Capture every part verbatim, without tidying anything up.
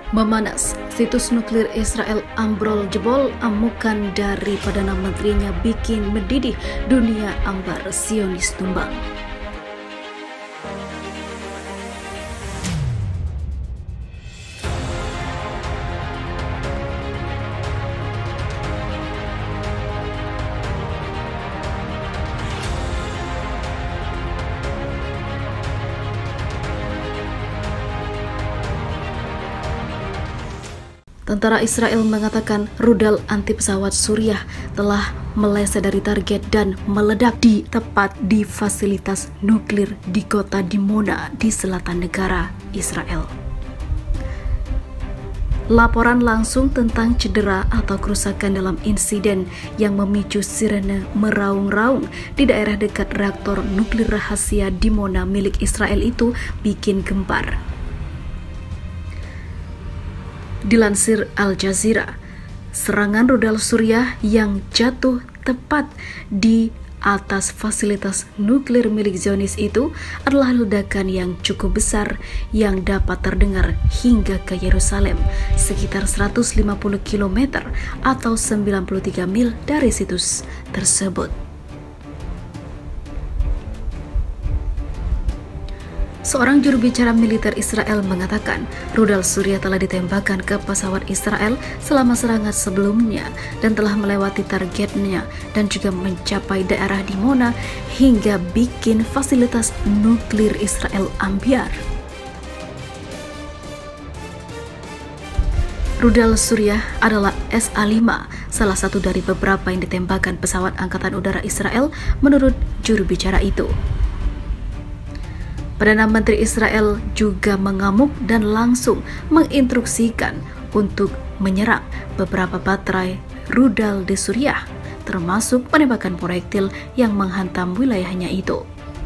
Memanas, situs nuklir Israel ambrol jebol, amukan dari Perdana Menterinya bikin mendidih, dunia ambar Zionis tumbang. Tentara Israel mengatakan rudal anti pesawat Suriah telah meleset dari target dan meledak di tepat di fasilitas nuklir di kota Dimona di selatan negara Israel. Laporan langsung tentang cedera atau kerusakan dalam insiden yang memicu sirene meraung-raung di daerah dekat reaktor nuklir rahasia Dimona milik Israel itu bikin gempar. Dilansir Al Jazeera, serangan rudal Suriah yang jatuh tepat di atas fasilitas nuklir milik Zionis itu adalah ledakan yang cukup besar yang dapat terdengar hingga ke Yerusalem, sekitar seratus lima puluh kilometer atau sembilan puluh tiga mil dari situs tersebut. Seorang juru bicara militer Israel mengatakan rudal Suriah telah ditembakkan ke pesawat Israel selama serangan sebelumnya dan telah melewati targetnya dan juga mencapai daerah Dimona hingga bikin fasilitas nuklir Israel ambyar. Rudal Suriah adalah S A lima, salah satu dari beberapa yang ditembakkan pesawat Angkatan Udara Israel menurut juru bicara itu. Perdana Menteri Israel juga mengamuk dan langsung menginstruksikan untuk menyerang beberapa baterai rudal di Suriah, termasuk penembakan proyektil yang menghantam wilayahnya itu.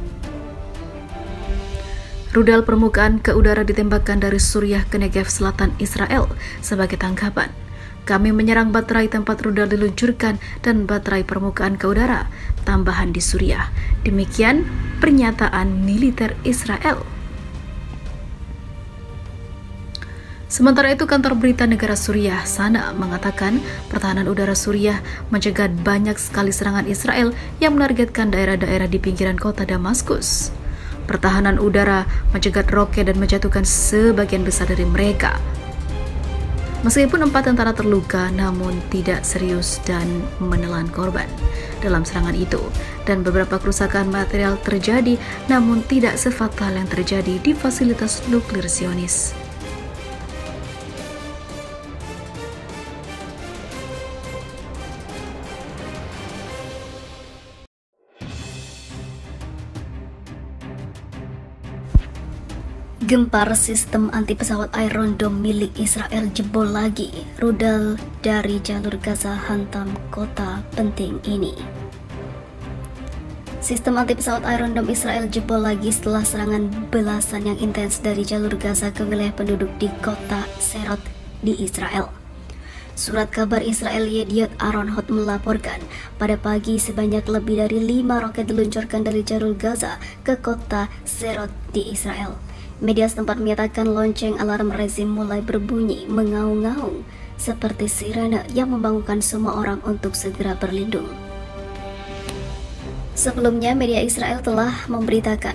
Rudal permukaan ke udara ditembakkan dari Suriah ke Negev selatan Israel sebagai tanggapan. Kami menyerang baterai tempat rudal diluncurkan dan baterai permukaan ke udara tambahan di Suriah. Demikian pernyataan militer Israel. Sementara itu, kantor berita negara Suriah Sana mengatakan pertahanan udara Suriah mencegat banyak sekali serangan Israel yang menargetkan daerah-daerah di pinggiran kota Damaskus. Pertahanan udara mencegat roket dan menjatuhkan sebagian besar dari mereka. Meskipun empat tentara terluka, namun tidak serius dan menelan korban dalam serangan itu, dan beberapa kerusakan material terjadi, namun tidak sefatal yang terjadi di fasilitas nuklir Zionis. Gempar, sistem anti pesawat Iron Dome milik Israel jebol lagi. Rudal dari jalur Gaza hantam kota penting ini. Sistem anti pesawat Iron Dome Israel jebol lagi setelah serangan belasan yang intens dari jalur Gaza ke wilayah penduduk di kota Serot di Israel. Surat kabar Israel Yediot Aronot melaporkan pada pagi sebanyak lebih dari lima roket diluncurkan dari jalur Gaza ke kota Serot di Israel. Media setempat menyatakan lonceng alarm rezim mulai berbunyi mengaung-ngaung seperti sirene yang membangunkan semua orang untuk segera berlindung. Sebelumnya, media Israel telah memberitakan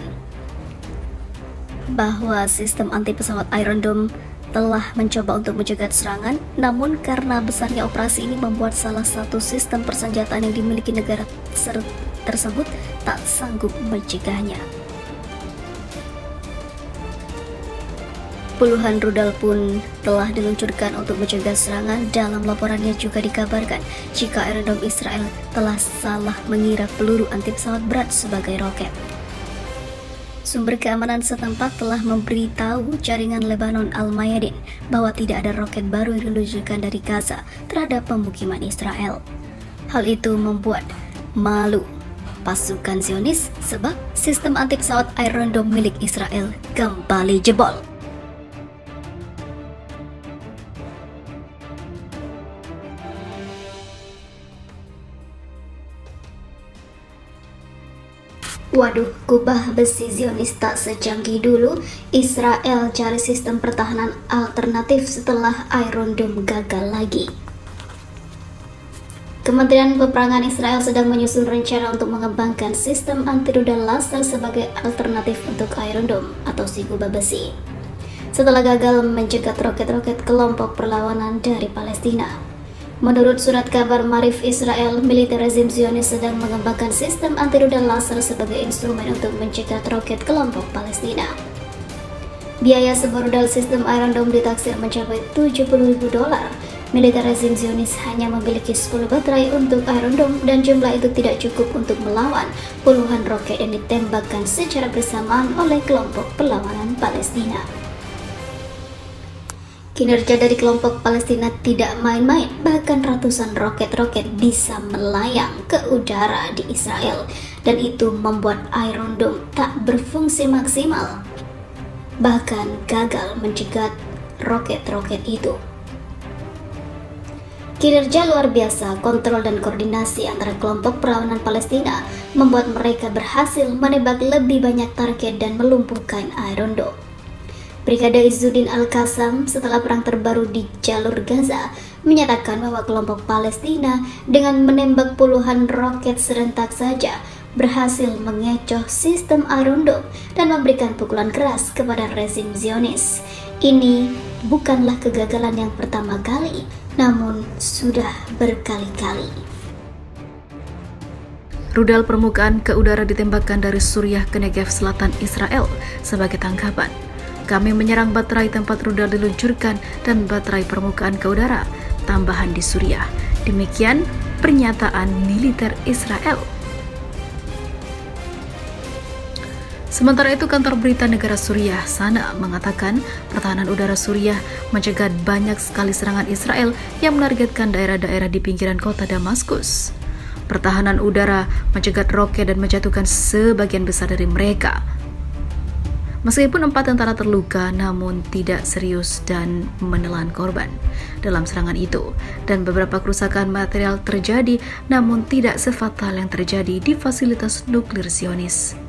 bahwa sistem anti pesawat Iron Dome telah mencoba untuk mencegat serangan, namun karena besarnya operasi ini membuat salah satu sistem persenjataan yang dimiliki negara tersebut tak sanggup mencegahnya. Puluhan rudal pun telah diluncurkan untuk mencegah serangan. Dalam laporannya juga dikabarkan jika Iron Dome Israel telah salah mengira peluru anti pesawat berat sebagai roket. Sumber keamanan setempat telah memberitahu jaringan Lebanon Al-Mayadin bahwa tidak ada roket baru yang diluncurkan dari Gaza terhadap pemukiman Israel. Hal itu membuat malu pasukan Zionis sebab sistem anti pesawat Iron Dome milik Israel kembali jebol. Waduh, kubah besi Zionis tak secanggih dulu. Israel cari sistem pertahanan alternatif setelah Iron Dome gagal lagi. Kementerian Peperangan Israel sedang menyusun rencana untuk mengembangkan sistem anti-rudal laser sebagai alternatif untuk Iron Dome atau si kubah besi, setelah gagal mencegat roket-roket kelompok perlawanan dari Palestina. Menurut surat kabar Marif Israel, militer rezim Zionis sedang mengembangkan sistem anti-rudal laser sebagai instrumen untuk mencegat roket kelompok Palestina. Biaya sebuah rudal sistem Iron Dome ditaksir mencapai tujuh puluh ribu dolar. Militer rezim Zionis hanya memiliki sepuluh baterai untuk Iron Dome dan jumlah itu tidak cukup untuk melawan puluhan roket yang ditembakkan secara bersamaan oleh kelompok perlawanan Palestina. Kinerja dari kelompok Palestina tidak main-main, bahkan ratusan roket-roket bisa melayang ke udara di Israel, dan itu membuat Iron Dome tak berfungsi maksimal, bahkan gagal mencegat roket-roket itu. Kinerja luar biasa, kontrol dan koordinasi antara kelompok perlawanan Palestina membuat mereka berhasil menembak lebih banyak target dan melumpuhkan Iron Dome. Brigade Izzuddin Al-Qassam setelah perang terbaru di jalur Gaza menyatakan bahwa kelompok Palestina dengan menembak puluhan roket serentak saja berhasil mengecoh sistem Iron Dome dan memberikan pukulan keras kepada rezim Zionis. Ini bukanlah kegagalan yang pertama kali, namun sudah berkali-kali. Rudal permukaan ke udara ditembakkan dari Suriah ke Negev selatan Israel sebagai tangkapan. Kami menyerang baterai tempat rudal diluncurkan dan baterai permukaan ke udara tambahan di Suriah. Demikian pernyataan militer Israel. Sementara itu, kantor berita negara Suriah Sana mengatakan pertahanan udara Suriah mencegat banyak sekali serangan Israel yang menargetkan daerah-daerah di pinggiran kota Damaskus. Pertahanan udara mencegat roket dan menjatuhkan sebagian besar dari mereka. Meskipun empat tentara terluka, namun tidak serius dan menelan korban dalam serangan itu, dan beberapa kerusakan material terjadi, namun tidak sefatal yang terjadi di fasilitas nuklir Zionis.